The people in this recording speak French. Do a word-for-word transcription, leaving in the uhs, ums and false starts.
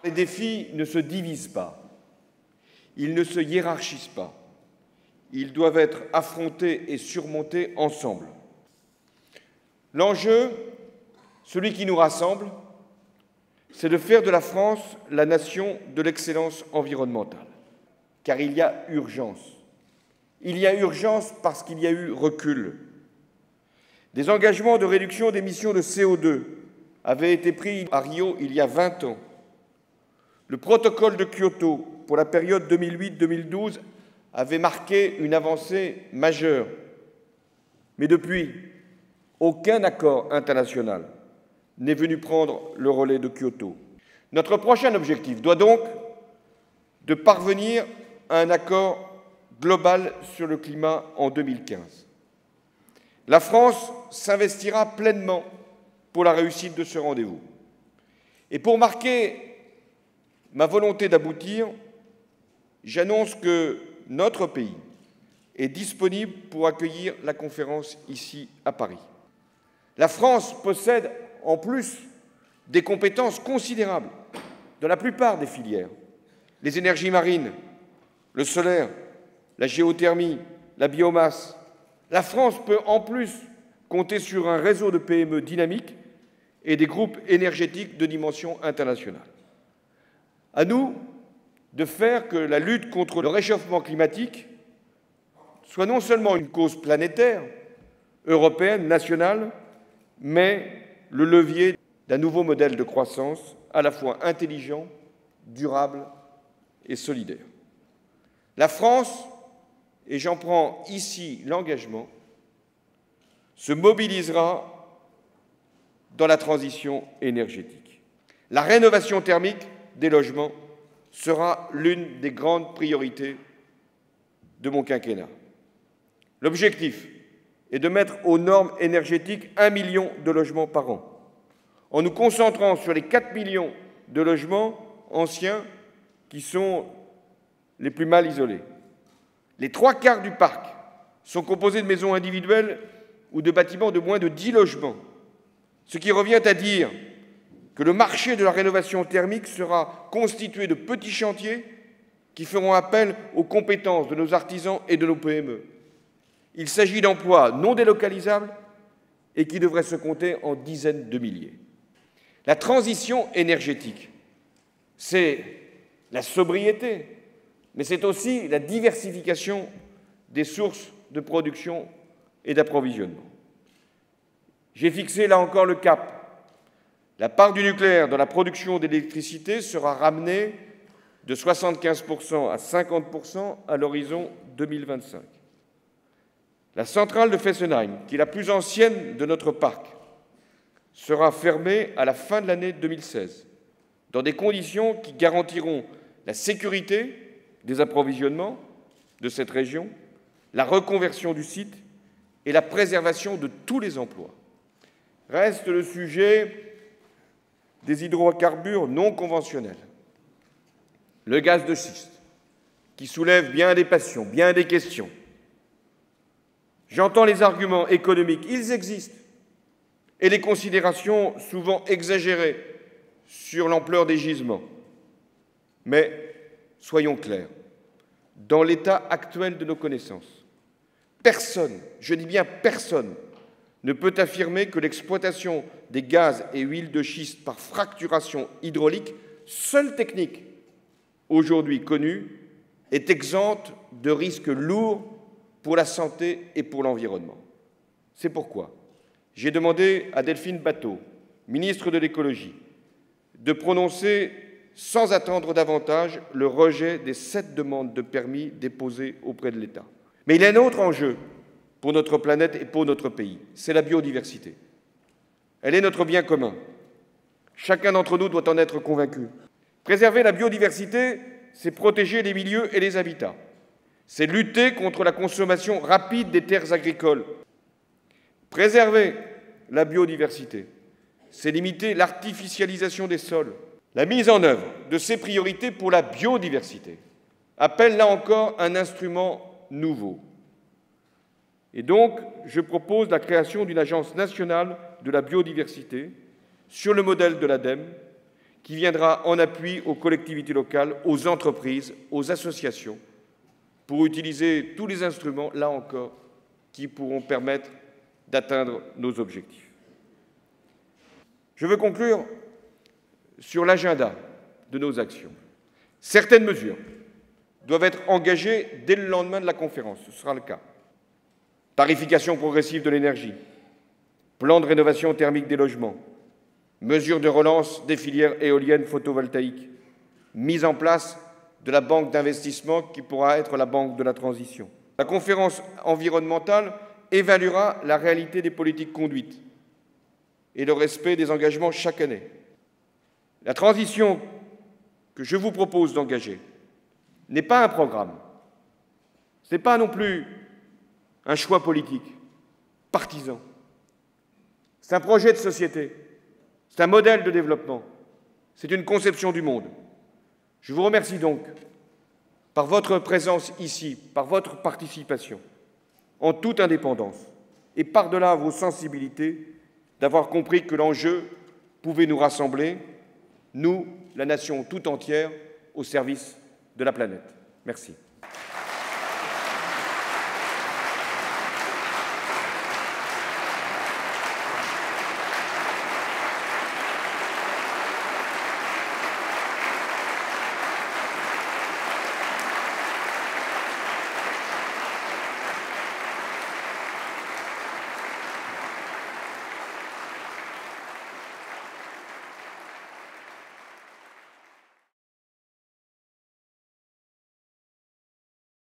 Les défis ne se divisent pas, ils ne se hiérarchisent pas, ils doivent être affrontés et surmontés ensemble. L'enjeu, celui qui nous rassemble, c'est de faire de la France la nation de l'excellence environnementale. Car il y a urgence. Il y a urgence parce qu'il y a eu recul. Des engagements de réduction d'émissions de C O deux avaient été pris à Rio il y a vingt ans. Le protocole de Kyoto pour la période deux mille huit deux mille douze avait marqué une avancée majeure. Mais depuis, aucun accord international n'est venu prendre le relais de Kyoto. Notre prochain objectif doit donc de parvenir à un accord global sur le climat en deux mille quinze. La France s'investira pleinement pour la réussite de ce rendez-vous. Et pour marquer ma volonté d'aboutir, j'annonce que notre pays est disponible pour accueillir la conférence ici à Paris. La France possède en plus des compétences considérables dans la plupart des filières. Les énergies marines, le solaire, la géothermie, la biomasse. La France peut en plus compter sur un réseau de P M E dynamique et des groupes énergétiques de dimension internationale. À nous de faire que la lutte contre le réchauffement climatique soit non seulement une cause planétaire, européenne, nationale, mais le levier d'un nouveau modèle de croissance à la fois intelligent, durable et solidaire. La France, et j'en prends ici l'engagement, se mobilisera dans la transition énergétique. La rénovation thermique des logements sera l'une des grandes priorités de mon quinquennat. L'objectif est de mettre aux normes énergétiques un million de logements par an, en nous concentrant sur les quatre millions de logements anciens qui sont les plus mal isolés. Les trois quarts du parc sont composés de maisons individuelles ou de bâtiments de moins de dix logements, ce qui revient à dire que le marché de la rénovation thermique sera constitué de petits chantiers qui feront appel aux compétences de nos artisans et de nos P M E. Il s'agit d'emplois non délocalisables et qui devraient se compter en dizaines de milliers. La transition énergétique, c'est la sobriété, mais c'est aussi la diversification des sources de production et d'approvisionnement. J'ai fixé là encore le cap. La part du nucléaire dans la production d'électricité sera ramenée de soixante-quinze pour cent à cinquante pour cent à l'horizon deux mille vingt-cinq. La centrale de Fessenheim, qui est la plus ancienne de notre parc, sera fermée à la fin de l'année deux mille seize, dans des conditions qui garantiront la sécurité des approvisionnements de cette région, la reconversion du site et la préservation de tous les emplois. Reste le sujet des hydrocarbures non conventionnels. Le gaz de schiste, qui soulève bien des passions, bien des questions. J'entends les arguments économiques, ils existent, et les considérations souvent exagérées sur l'ampleur des gisements. Mais soyons clairs, dans l'état actuel de nos connaissances, personne, je dis bien personne, ne peut affirmer que l'exploitation des gaz et huiles de schiste par fracturation hydraulique, seule technique aujourd'hui connue, est exempte de risques lourds pour la santé et pour l'environnement. C'est pourquoi j'ai demandé à Delphine Batho, ministre de l'Écologie, de prononcer sans attendre davantage le rejet des sept demandes de permis déposées auprès de l'État. Mais il y a un autre enjeu pour notre planète et pour notre pays, c'est la biodiversité. Elle est notre bien commun. Chacun d'entre nous doit en être convaincu. Préserver la biodiversité, c'est protéger les milieux et les habitats. C'est lutter contre la consommation rapide des terres agricoles. Préserver la biodiversité, c'est limiter l'artificialisation des sols. La mise en œuvre de ces priorités pour la biodiversité appelle là encore un instrument nouveau. Et donc, je propose la création d'une agence nationale de la biodiversité sur le modèle de l'ADEME qui viendra en appui aux collectivités locales, aux entreprises, aux associations, pour utiliser tous les instruments, là encore, qui pourront permettre d'atteindre nos objectifs. Je veux conclure sur l'agenda de nos actions. Certaines mesures doivent être engagées dès le lendemain de la conférence, ce sera le cas. Tarification progressive de l'énergie, plan de rénovation thermique des logements, mesures de relance des filières éoliennes photovoltaïques, mise en place de la banque d'investissement qui pourra être la banque de la transition. La conférence environnementale évaluera la réalité des politiques conduites et le respect des engagements chaque année. La transition que je vous propose d'engager n'est pas un programme, ce n'est pas non plus un choix politique, partisan. C'est un projet de société, c'est un modèle de développement, c'est une conception du monde. Je vous remercie donc par votre présence ici, par votre participation, en toute indépendance, et par-delà vos sensibilités, d'avoir compris que l'enjeu pouvait nous rassembler, nous, la nation tout entière, au service de la planète. Merci.